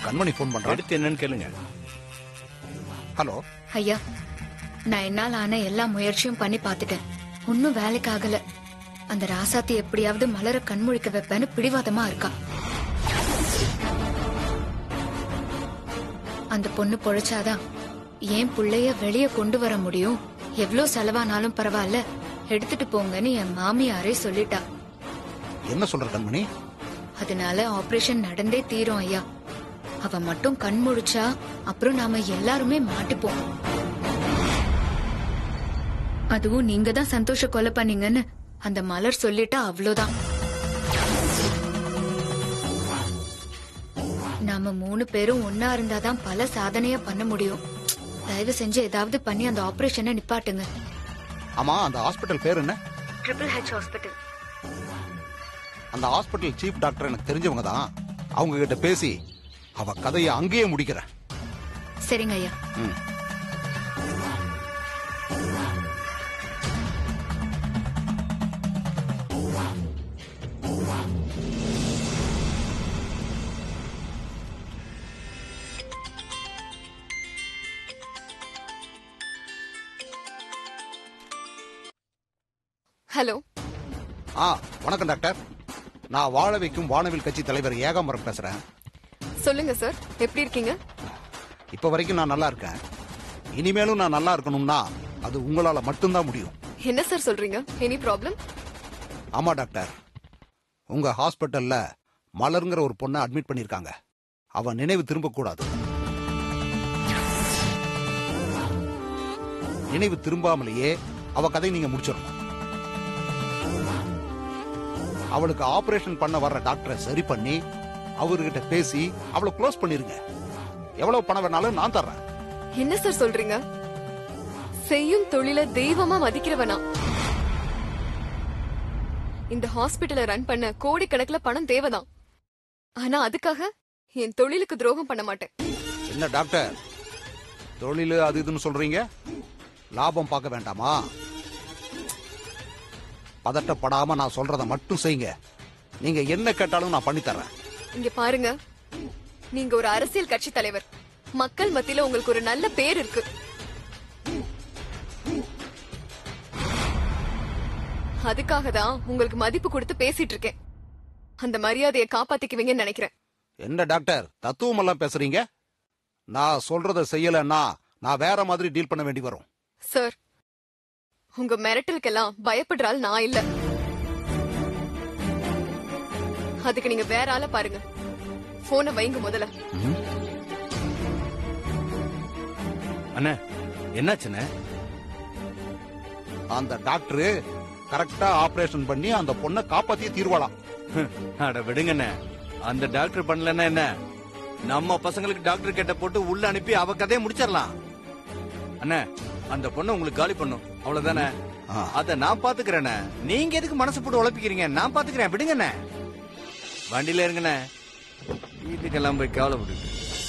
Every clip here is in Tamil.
கண்மணி போன் பண்றேன். எடுத்து என்னன்னு கேளுங்க. ஹலோ ஐயா, நான் என்னால ஆன எல்லா முயற்சியும் பண்ணி பாத்துட்டேன். ஒன்னும் வேலைக்கு ஆகல. அந்த ராசாத்தி எப்படியாவது மலர கண்முழிக்க வைப்பேன்னு பிடிவாதமா இருக்கா. அந்த பொண்ணு பொழைச்சாதான் என் புள்ளைய வெளிய கொண்டு வர முடியும். எவ்வளவு செலவானாலும் பரவாயில்ல, எடுத்துட்டு போங்கன்னு என் மாமியாரே சொல்லிட்டா. என்ன சொல்ற கண்மணி? அதனால ஆபரேஷன் நடந்தே தீரும் ஐயா. அவ மட்டும் கண் முழிச்சா அப்புறம் நாம எல்லாருமே மாட்டிப்போம். அதுவும் நீங்க தான் சந்தோஷ கொலை பண்ணீங்கன்னு அந்த மலர் சொல்லிட்டா அவ்வளவுதான். நாம 3 பேரும் ஒன்னா இருந்தாதான் பல சாதனையா பண்ண முடியும். தயவு செஞ்சு ஏதாவது பண்ணி அந்த ஆபரேஷனை நிப்பாட்டுங்க. ஆமா, அந்த ஹாஸ்பிட்டல் பேர் என்ன? Triple H hospital. அந்த ஹாஸ்பிட்டல் சீஃப் டாக்டர் எனக்கு தெரிஞ்சவங்க தான். அவங்க கிட்ட பேசி அவ கதையை அங்கேயே முடிக்கிறேன். சரிங்க ஐயா. ஹலோ. வணக்கம் டாக்டர். நான் வாழ வைக்கும் வானவில் கட்சி தலைவர் ஏகாம்பரம் பேசுறேன். சொல்லுங்க சார், எப்படி இருக்கீங்க? இப்ப வரைக்கும் நான் நல்லா இருக்கேன். இனிமேலும் நான் நல்லா இருக்கணும்னா அது உங்களால மட்டும்தான் முடியும். என்ன சார் சொல்றீங்க? Any problem? ஆமா டாக்டர், உங்க ஹாஸ்பிட்டல்ல மலர்ங்கிற ஒரு பொண்ணை அட்மிட் பண்ணிருக்காங்க. அவ நினைவு திரும்ப கூடாது. நினைவு திரும்பாமலேயே அவ கதை நீங்க முடிச்சிடணும். அவளுக்கு ஆபரேஷன் பண்ண வர்ற டாக்டரை சரி பண்ணி அவர்கிட்ட பேசி அவளை க்ளோஸ் பண்ணிருங்க. எவ்வளவு பணம் வேணாலும் நான் தர்றேன். என்ன சார் சொல்றீங்க? செய்யும் தொழில தெய்வமா மதிக்கிறவனா? இந்த ஹாஸ்பிட்டலை ரன் பண்ண கோடிக்கணக்கில் பணம் தேவைதான். ஆனா அதுக்காக என் தொழிலுக்கு துரோகம் பண்ண மாட்டேன். என்ன டாக்டர், தொழில் அது இதுன்னு சொல்றீங்க? லாபம் பார்க்க வேண்டாமா? பதட்டப்படாம நான் சொல்றத மட்டும் செய்யுங்க. நீங்க என்ன கேட்டாலும் நான் பண்ணி தர்றேன். இங்க பாருங்க, நீங்க ஒரு அரசியல் கட்சி தலைவர். மக்கள் மத்தியில உங்களுக்கு ஒரு நல்ல பேர் இருக்கு. அதுக்காக தான் உங்களுக்கு மதிப்பு கொடுத்து பேசிட்டு இருக்கேன். அந்த மரியாதையை காப்பாத்திக்குவீங்கன்னு நினைக்கிறேன். என்ன டாக்டர், தத்துவம் எல்லாம் பேசுறீங்க? நான் சொல்றத செய்யலன்னா நான் வேற மாதிரி டீல் பண்ண வேண்டி வரும். சார், உங்க மிரட்டலுக்கெல்லாம் பயப்படுறாள் நான் இல்ல. அதுக்கு நீங்க வேற ஆள பாருங்க. போனை வைங்க முதல்ல. அண்ணா, என்னாச்சுண்ணே? அந்த டாக்டர் கரெக்டா ஆபரேஷன் பண்ணி அந்த பொண்ணை காப்பாத்தியே தீர்வாளாம். அட விடுங்கண்ணே, அந்த டாக்டர் பண்ணலன்னா என்ன? நம்ம பசங்களுக்கு டாக்டர் கேட்ட போட்டு உள்ள அனுப்பி அவ கதையை முடிச்சிடலாம். அண்ணே, அந்த பொண்ணை உங்களுக்கு காலி பண்ணும், அவ்வளவுதானே? அத நான் பாத்துக்கிறேண்ணே. நீங்க எதுக்கு மனசு போட்டு உழப்பிக்கிறீங்க? நான் பாத்துக்கிறேன், விடுங்கண்ணே. வண்டியில இருங்கண்ணே, வீட்டுக்கெல்லாம் போய் கவலைப்பட்டு.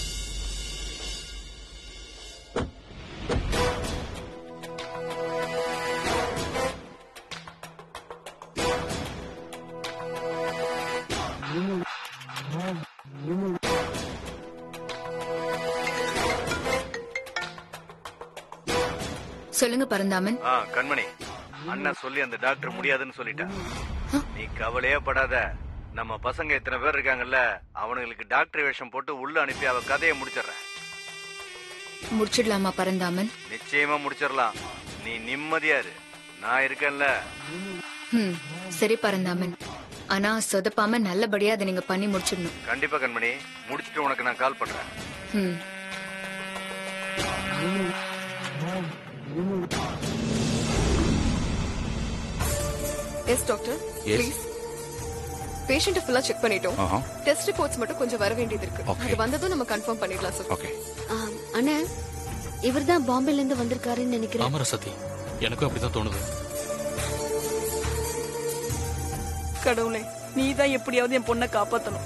சொல்லுங்க பரந்தாமன். கண்மணி, அண்ணன் சொல்லி அந்த டாக்டர் முடியாதுன்னு சொல்லிட்டா. நீ கவலையே படாத. நம்ம பசங்க இத்தனை பேர் இருக்காங்கல்ல, அவனுங்களுக்கு டாக்டர் வேஷம் போட்டு உள்ள அனுப்பி அவ கதையை முடிச்சிடறேன். முடிச்சிடலாமா பரந்தாமன்? நிச்சயமா முடிச்சிடலாம். நீ நிம்மதியா இரு, நான் இருக்கேன்ல. சரி பரந்தாமன், ஆனா சொதப்பாம நல்லபடியா அதை நீங்க பண்ணி முடிச்சிடணும். கண்டிப்பா கண்மணி, முடிச்சிட்டு உனக்கு நான் கால் பண்றேன். Yes doctor, please. பேஷண்ட் ஃபுல்லா செக் பண்ணிட்டோம். டெஸ்ட் ரிப்போர்ட்ஸ் மட்டும் கொஞ்சம் வர வேண்டியது இருக்கு. அது வந்ததும் நம்ம கன்ஃபார்ம் பண்ணிடலாம் சார். ஓகே. அண்ணா, இவர்தான் பாம்பேல இருந்து வந்திருக்காருன்னு நினைக்கிறேன். ஆமா சதி, எனக்கும் அப்படிதான் தோணுது. கடவுளே, நீதான் எப்படியாவது என் பொண்ணை காப்பாத்தணும்.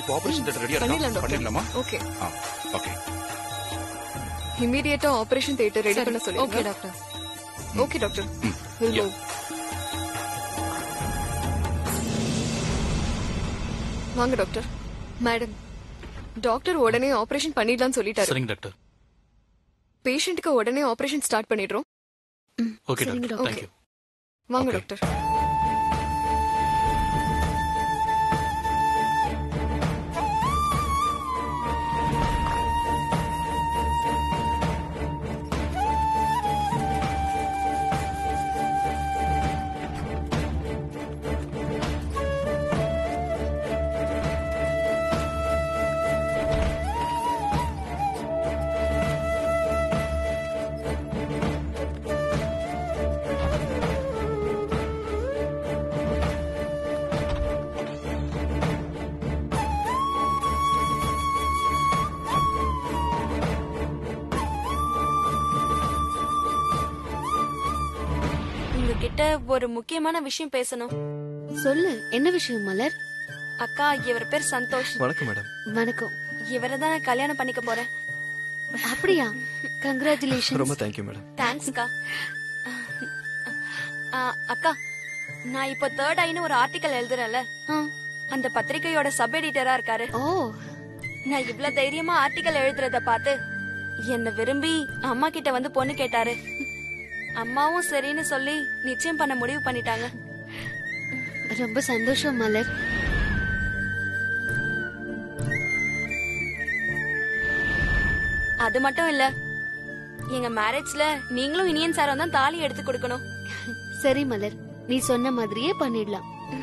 இப்போ ஆபரேஷன் தியேட்டர் ரெடியா பண்ணிடலாம் இருக்கா? டாக்டர். பண்ணிடலாமா? ஓகே. ஓகே. இமிடியேட்டா ஆபரேஷன் தியேட்டர் ரெடி பண்ண சொல்லுங்க. Okay doctor. Okay doctor. We'll move. வாங்க டாக்டர். மேடம், டாக்டர் உடனே ஆபரேஷன் பண்ணிடலாம்னு சொல்லிட்டாரு. சரிங்க டாக்டர். பேஷண்ட்க்கு உடனே ஆபரேஷன் ஸ்டார்ட் பண்ணிடுறோம். Okay doctor. ஓகே. தேங்க்யூ. வாங்க Okay. டாக்டர். உங்ககிட்ட ஒரு முக்கியமான விஷயம் பேசணும். சொல்லு, என்ன விஷயம் மலர்? அக்கா, இவர் பேர் சந்தோஷ். வணக்கம் மேடம். வணக்கம். இவரை தான் நான் கல்யாணம் பண்ணிக்க போறேன். அப்படியா? கங்க்ராச்சுலேஷன். ரொம்ப தேங்க்யூ மேடம். தேங்க்ஸ்க்கா. அக்கா, நான் இப்போ தேர்ட் ஐன்னு ஒரு ஆர்டிக்கல் எழுதுறேன்ல, அந்த பத்திரிகையோட சப் எடிட்டரா இருக்காரு. ஓ, நான் இவ்ளோ தைரியமா ஆர்டிக்கல் எழுதுறத பார்த்து என்ன விரும்பி அம்மா கிட்ட வந்து பொண்ணு கேட்டாரு. அம்மாவும் சரின்னு சொல்லி நிச்சயம் பண்ண முடிவு பண்ணிட்டாங்க. ரொம்ப சந்தோஷம் மலர். அது மட்டும் இல்ல, எங்க மேரேஜ்ல நீங்களும் இனியன் சாரும் தான் தாலி எடுத்து கொடுக்கணும். சரி மலர், நீ சொன்ன மாதிரியே பண்ணிடலாம்.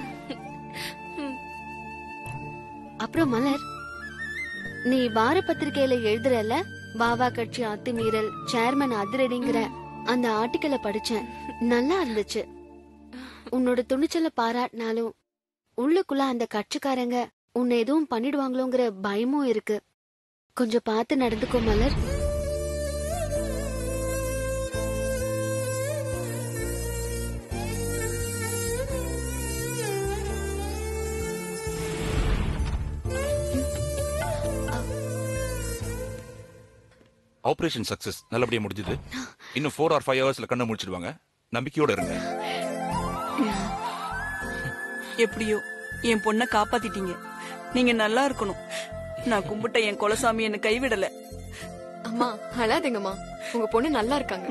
அப்புறம் மலர், நீ வார பத்திரிகையில எழுதுறல, பாவா கட்சி அத்துமீறல், சேர்மன் அதிரடிங்கிற அந்த ஆர்டிக்கலை படிச்சேன். நல்லா இருந்துச்சு. உன்னோட துணிச்சல பாராட்டினாலும் உள்ளுக்குள்ள அந்த கட்சிக்காரங்க உன்னை எதுவும் பண்ணிடுவாங்களோங்கிற பயமும் இருக்கு. கொஞ்சம் பார்த்து நடந்துக்கோ மலர். ஆபரேஷன் சக்சஸ் நல்லபடியா முடிஞ்சது. இன்னும் 4 or 5 ஹவர்ஸ்ல கண்ணை முடிச்சிடுவாங்க. நம்பிக்கையோட இருங்க. எப்படியோ என் பொண்ணை காப்பாத்திட்டீங்க. நீங்க நல்லா இருக்கணும். நான் கும்பிட்ட என் குலசாமி என்ன கைவிடல. அம்மா அழாதீங்கம்மா, உங்க பொண்ணு நல்லா இருக்காங்க.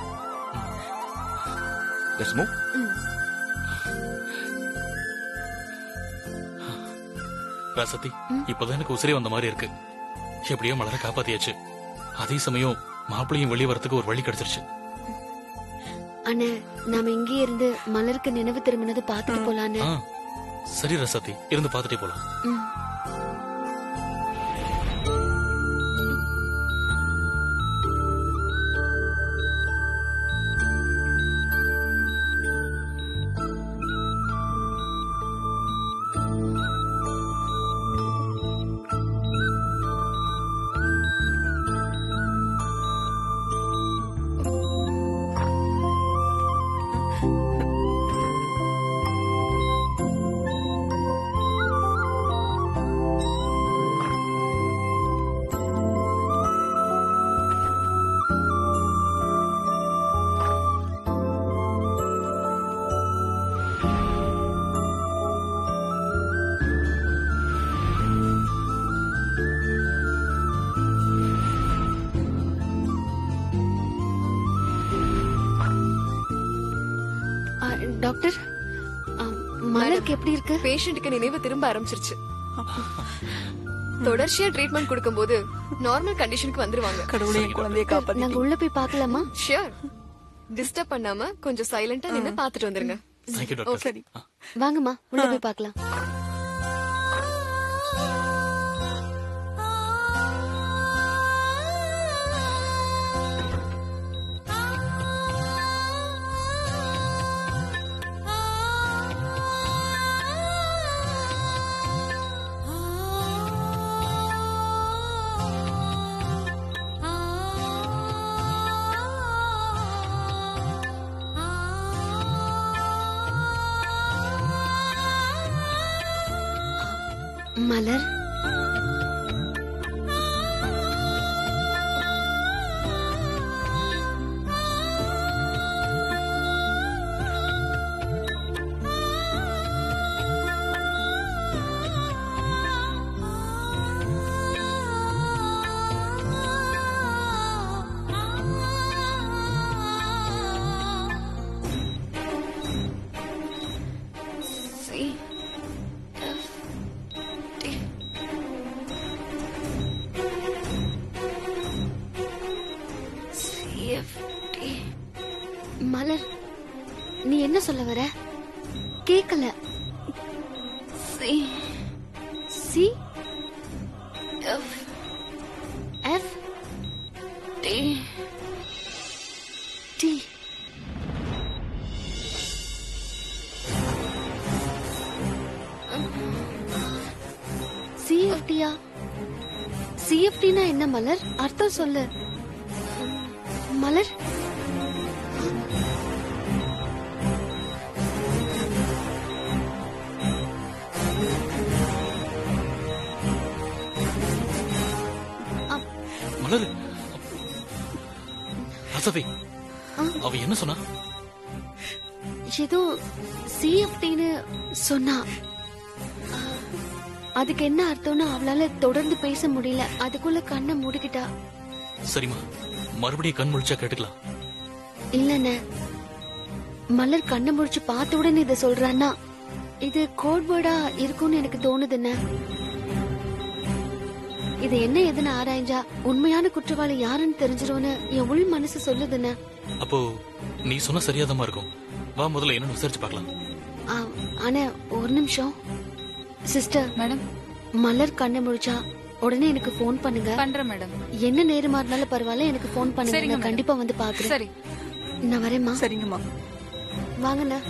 Let's move. ராசத்தி, இப்பதான் எனக்கு உசிரே வந்த மாதிரி இருக்கு. எப்படியோ மலரை காப்பாத்தியாச்சு. அதே சமயம் மாப்பிள்ளையும் வெளியே வரத்துக்கு ஒரு வழி கிடைச்சிருச்சு. அண்ணே, நாம இங்கே இருந்து மலருக்கு நினைவு திரும்பினது பாத்துட்டு போலான்னு. சரி ரசத்தி, இருந்து பாத்துட்டே போலாம். டாக்டர், மலருக்கு எப்படி இருக்கு? பேஷண்ட்டுக்கு நினைவு திரும்ப ஆரம்பிச்சிருச்சு. தொடர்ச்சியா ட்ரீட்மெண்ட் கொடுக்கும்போது நார்மல் கண்டிஷனுக்கு வந்துருவாங்க. கடவுளே, என் குழந்தைய காப்பாத்தி. நாங்க உள்ள போய் பார்க்கலாமா? ஷியோர். டிஸ்டர்ப் பண்ணாம கொஞ்சம் சைலண்டா நின்னு பாத்துட்டு வந்துருங்க. Thank you doctor. சரி. வாங்கம்மா, உள்ள போய் பார்க்கலாம். மலர், மலர், நீ என்ன சொல்ல வர? கேக்கல. C C F F T T. சிஎஃப்டியா? சிஎஃப்டினா என்ன மலர்? அர்த்தம் சொல்லு மலர். மலர், ராசாத்தி, அவ என்ன சொன்னா? ஏதோ சிஎஃப்டின்னு சொன்னா. அதுக்கு என்ன அர்த்தம்னு அவளால தொடர்ந்து பேச முடியல. அதுக்குள்ள கண்ணை மூடிக்கிட்டா. சரிம்மா, மறுபடியும் கண் முழிச்சா கேட்டுக்கலாம். இல்லண்ணே, மலர் கண்ணை முழிச்சு பார்த்த உடனே இத சொல்றான்னா இது கோட் வேர்டா இருக்கும்னு எனக்கு தோணுதுண்ணே. இது என்ன எதுன்னு ஆராய்ஞ்சா உண்மையான குற்றவாளி யாருன்னு தெரிஞ்சிரும்னு என் உள் மனசு சொல்லுதுண்ணே. அப்போ நீ சொன்ன சரியாதமா இருக்கும். வா, முதல்ல என்னன்னு விசாரிச்சு பார்க்கலாம். ஆனா ஒரு நிமிஷம் சிஸ்டர். மேடம், மலர் கண்ணை முழிச்சா உடனே எனக்கு போன் பண்ணுங்க. பண்றேன் மேடம். என்ன நேரமா இருந்தாலும் பரவாயில்ல, எனக்கு போன் பண்ணுங்க. சரிங்க நான் மேடம். கண்டிப்பா வந்து பாக்குறேன். சரி, நான் வரேம்மா. சரிங்கம்மா. வாங்கண்ணா.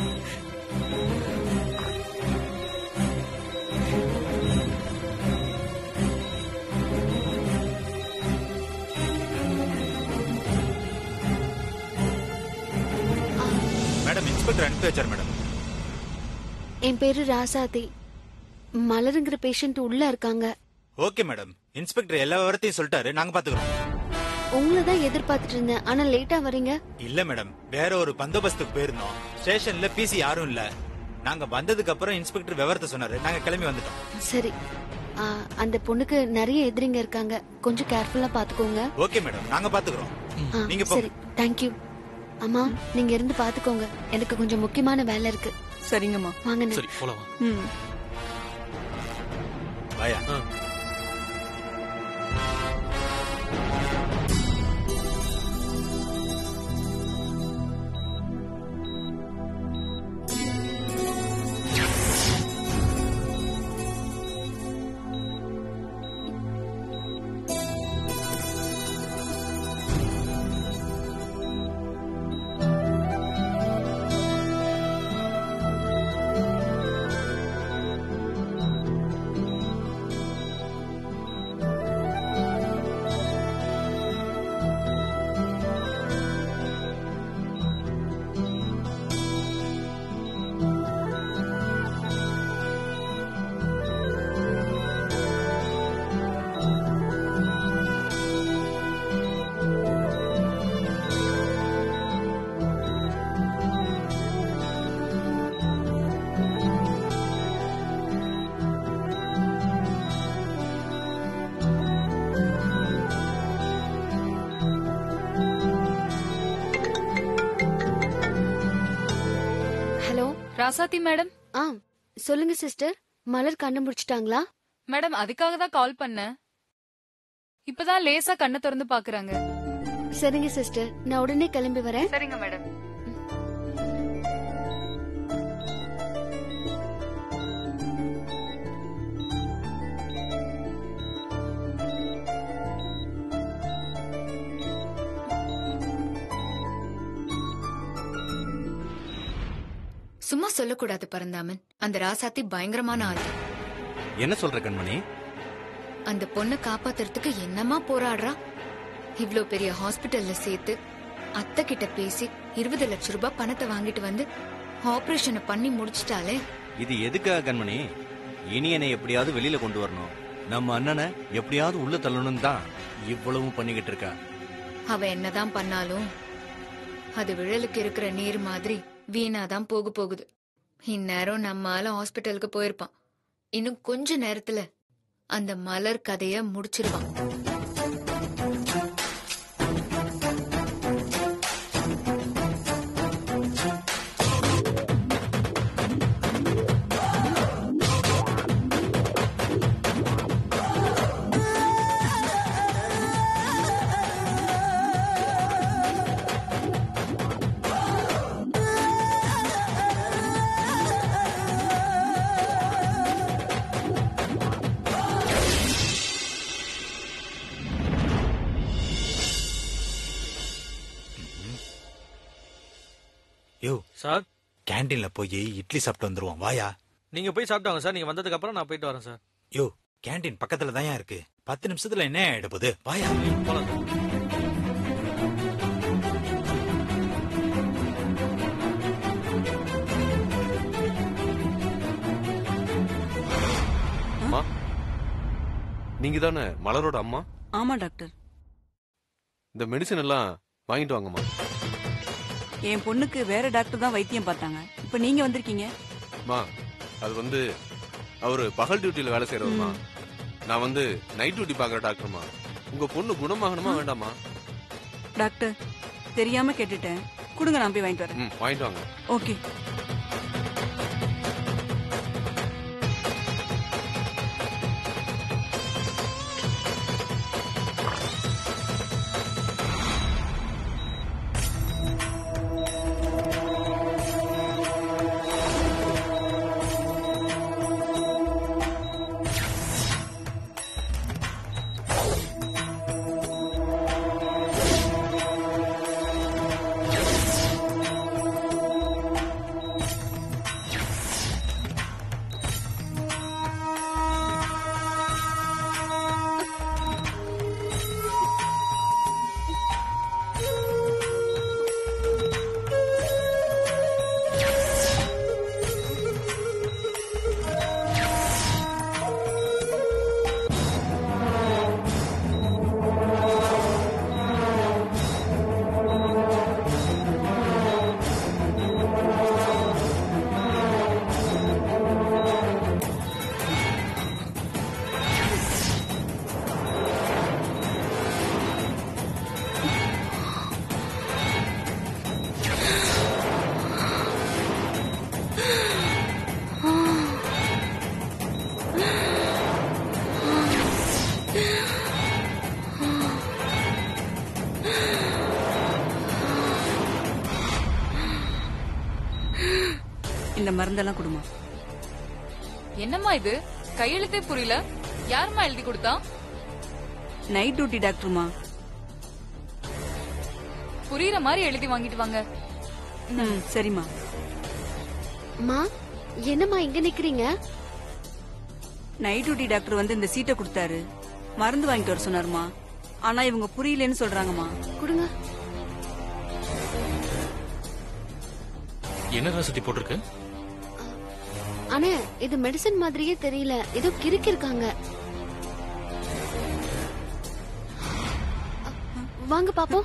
மேடம், இன்ஸ்பெக்டர் அனுப்பி வச்சார் மேடம். என் பேரு ராசாதி. மலருங்கிற பேஷண்ட் உள்ள இருக்காங்க. ஓகே மேடம், இன்ஸ்பெக்டர் எல்லா விவரத்தையும் சொல்லிட்டாரு, நாங்க பாத்துக்கிறோம். உங்களை தான் எதிர்பார்த்துட்டு இருந்தேன், ஆனா லேட்டா வரீங்க. இல்ல மேடம், வேற ஒரு பந்தோபஸ்துக்கு போயிருந்தோம். ஸ்டேஷன்ல பிசி யாரும் இல்ல. நாங்க வந்ததுக்கு அப்புறம் இன்ஸ்பெக்டர் விவரத்தை சொன்னாரு, நாங்க கிளம்பி வந்துட்டோம். சரி, அந்த பொண்ணுக்கு நிறைய எதிரிங்க இருக்காங்க, கொஞ்சம் கேர்ஃபுல்லா பாத்துக்கோங்க. ஓகே மேடம், நாங்க பாத்துக்கிறோம். நீங்க சரி, தேங்க்யூ. அம்மா, நீங்க இருந்து பாத்துக்கோங்க, எனக்கு கொஞ்சம் முக்கியமான வேலை இருக்கு. சரிங்கம்மா. வாங்க. சரி, போலாம். வாயா. ராசாத்தி மேடம். சொல்லுங்க சிஸ்டர். மலர் கண்ணு முடிச்சிட்டாங்களா? மேடம், அதுக்காக தான் கால் பண்ணேன். இப்பதான் லேசா கண்ணை திறந்து பாக்குறாங்க. சரிங்க சிஸ்டர், நான் உடனே கிளம்பி வரேன். சரிங்க மேடம். சும்மா சொல்லக்கூடாது பரந்தாமன். அந்த ராசாத்தி பயங்கரமான ஆள். என்ன சொல்ற கண்மணி? அந்த பொண்ணை காப்பாத்துறதுக்கு என்னமா போராடுறா. இவ்ளோ பெரிய ஹாஸ்பிட்டல்ல சேர்த்து அத்தை கிட்ட பேசி 20 லட்சம் ரூபாய் பணத்தை வாங்கிட்டு வந்து ஆபரேஷனை பண்ணி முடிச்சிட்டாலே. இது எதுக்காக கண்மணி? இனி என்னை எப்படியாவது வெளியில கொண்டு வரணும், நம்ம அண்ணனை எப்படியாவது உள்ள தள்ளணும் தான் இவ்வளவும் பண்ணிக்கிட்டு இருக்கா. அவ என்னதான் பண்ணாலும் அது விழலுக்கு இருக்கிற நீர் மாதிரி வீணாதான் போகுது. இந்நேரம் நம்ம ஆள ஹாஸ்பிட்டலுக்கு போயிருப்பான். இன்னும் கொஞ்ச நேரத்துல அந்த மலர் கதைய முடிச்சிருவான். யோ சார் கேண்டீன்ல போய் இட்லி சாப்பிட்டு வந்துருவோம் வாயா. நீங்க போய் சாப்பிட்டாங்க சார். நீங்க வந்ததுக்கு அப்புறம் நான் போயிட்டு வரேன் சார். யோ கேண்டீன் பக்கத்துல தான் இருக்கு. 10 நிமிஷத்துல என்ன ஆயிட போகுது வாயா. போலாம் சார். அம்மா, நீங்க தானே மலரோட அம்மா? ஆமா டாக்டர். இந்த மெடிசன் எல்லாம் வாங்கிட்டு வாங்கம்மா. என் பொண்ணுக்கு வேற டாக்டர் தான் வைத்தியம் பார்த்தாங்க. இப்ப நீங்க வந்திருக்கீங்க. அம்மா, அது அவரு பகல் டியூட்டில வேலை செய்யறவருமா. நான் நைட் டியூட்டி பாக்குற டாக்டர்மா. உங்க பொண்ணு குணமாகணுமா வேண்டாமா? டாக்டர் தெரியாம கேட்டுட்டேன். கொடுங்க, நான் போய் வாங்கிட்டு வரேன். வாங்கிட்டு வாங்க. ஓகே. இந்த மருந்தெல்லாம் கொடுமா. என்னம்மா இது? கையெழுத்தே புரியல. யாரும்மா எழுதி கொடுத்தா? நைட் டியூட்டி டாக்டர்மா. புரியுற மாதிரி எழுதி வாங்கிட்டு வாங்க. சரிம்மா. மா, என்னம்மா இங்க நிக்கிறீங்க? நைட் டியூட்டி டாக்டர் இந்த சீட்டை கொடுத்தாரு. மருந்து வாங்கிட்டு வர சொன்னாருமா. ஆனா இவங்க புரியலன்னு சொல்றாங்கம்மா. கொடுங்க. என்ன ரசதி போட்டிருக்கு? அண்ணே, இது மெடிசன் மாதிரியே தெரியல. ஏதோ கிறுக்கி இருக்காங்க. வாங்க பாப்போம்.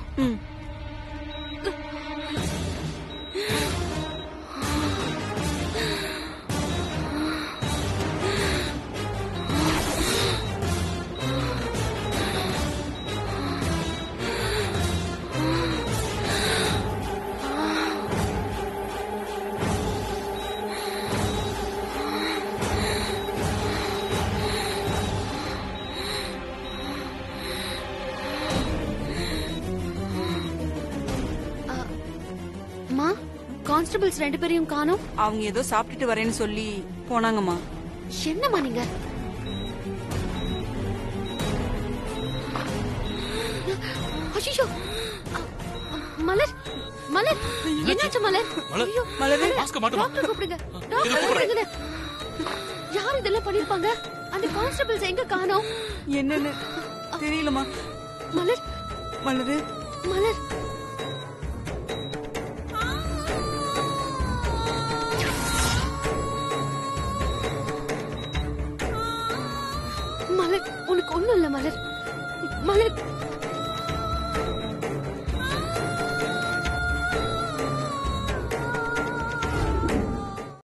கான்ஸ்டபிள்ஸ் 2 பேரையும் காணோம். அவங்க ஏதோ சாப்பிட்டுட்டு வரேன்னு சொல்லி போனாங்கம்மா. என்னம்மா நீங்க? ஐயோ, மலர், மலர், என்னாச்சு மலர்? ஐயோ, மலர், மாஸ்க் மாட்டுமா? டாக்டர் கூப்பிடுங்க. டாக்டர் கூப்பிடுங்க. யார் இதெல்லாம் பண்ணிருப்பாங்க? அந்த கான்ஸ்டபிள்ஸ் எங்க காணோம்? என்னன்னு தெரியலமா. மலர், மலர், மலர். மலர், உனக்கு ஒண்ணும் இல்ல மலர். மலர்,